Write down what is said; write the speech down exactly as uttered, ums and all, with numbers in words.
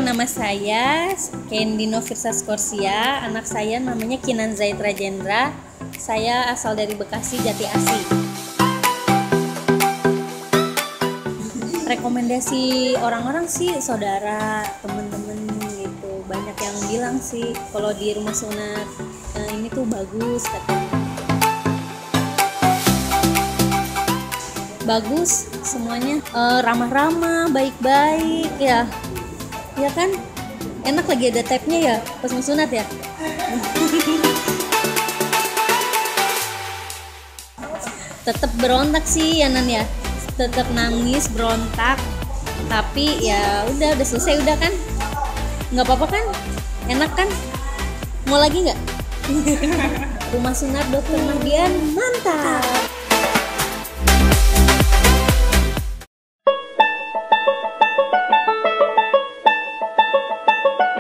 nama saya Candy Novita Skorsia. Anak saya namanya Kinan Zaid Rajendra. Saya asal dari Bekasi, Jati Asi. Rekomendasi orang-orang sih, saudara, temen-temen gitu. Banyak yang bilang sih kalau di rumah sunat eh, ini tuh bagus katanya. Bagus semuanya, eh, ramah-ramah, baik-baik ya. Ya kan? Enak lagi ada tabnya ya pas mau sunat ya. Tetap berontak sih ya Nan ya. Tetap nangis, berontak. Tapi ya udah udah selesai udah kan? Nggak apa-apa kan? Enak kan? Mau lagi nggak? Rumah sunat Dokter Mardian mantap.